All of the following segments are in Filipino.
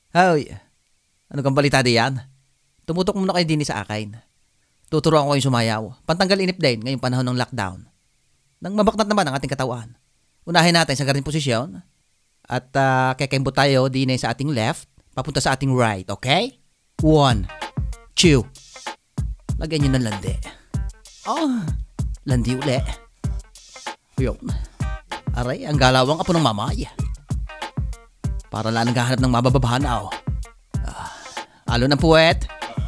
Hoy, ano kang balita diyan? Tumutok muna kayo din sa akin. Tuturuan ko kayong sumayaw. Pantanggal inip din ngayong panahon ng lockdown. Nang mabaknat naman ang ating katawan. Unahin natin sa ganitong posisyon. At kekembot tayo din sa ating left, papunta sa ating right, okay? 1, 2. Lagyan nyo ng landi. Landi uli. Yun. Aray, ang galawang apo ng mamay. Para lang naghahanap ng mababahanaw. Alo ng puwet.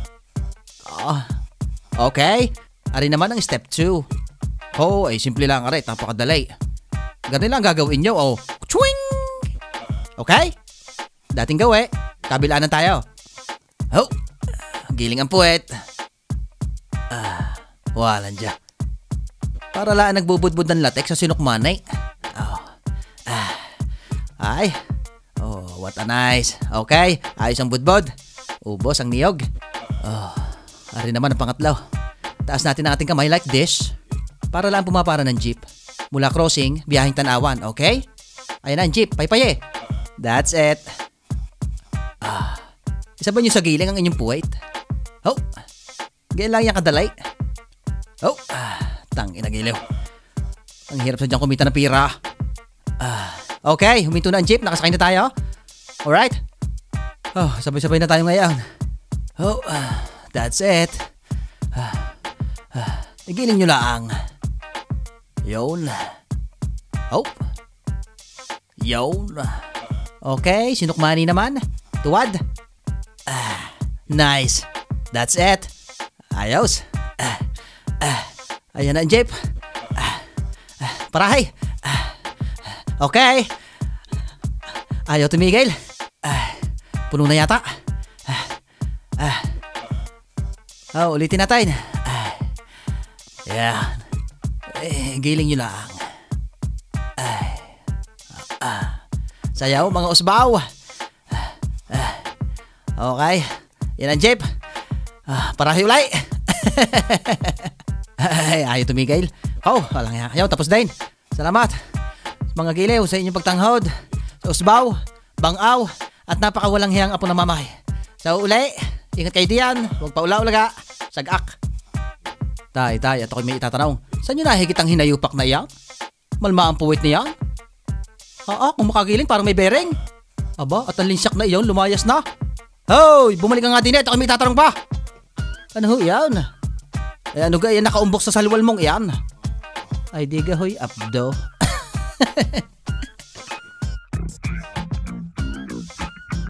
Okay. Ari naman ang step 2. Simple lang aray, napakadali. Ganun lang gagawin nyo, Chwing! Okay? Dating gawi. Kabilaan tayo. Giling ang puwet. Walang dyan. Para lang nagbubudbud ng latex sa sinukmanay. What a nice. Okay, ayos ang budbod. Ubos ang niyog. Ari naman ang pangatlo. Taas natin ang ating kamay like this. Para lang pumapara ng jeep. Mula crossing, biyaheng tanawan, okay? Ayan na ang jeep, paypaye. That's it. Isa ba nyo sa giling ang inyong puwet? Ganyan lang yung kadalay. Tangina giliw. Ang hirap sa dyan kumita ng pira. Okay, huminto na ang jeep, nakasakay na tayo. Alright? Sabay-sabay na tayo ngayon. That's it. Igiling nyo lang. Yun. Yun. Okay, sinukmani naman. Tuwad. Nice. That's it. Ayos. Ayan na ang jeep. Parahay. Okay. Ayaw tumigil. Puno na yata. Ulitin natin. Yan. Giling nyo lang. Sayaw mga usbaw. Okay. Yan ang jeep. Parahay ulay. Ayaw tumigil. Walang ayaw. Tapos din. Salamat. Mga giliw sa inyong pagtanghod. Sa usbaw, bangaw, at napakawalang hiyang apo na mamay. Sa uli, ingat kayo diyan. Huwag pa ula-ulaga. Sagak. Tay, at ako'y may itatanong. Saan nyo nahigit ang hinayupak na iyan? Malma ang puwit niyan? Kung makagiling parang may bering. Aba, at ang linsyak na iyon, lumayas na. Hoy, bumalik nga din at ako'y may itatanong pa. Ano ho yan? Ano ga yan nakaumbok sa salwal mong iyan? Ay di ga hoy, abdo.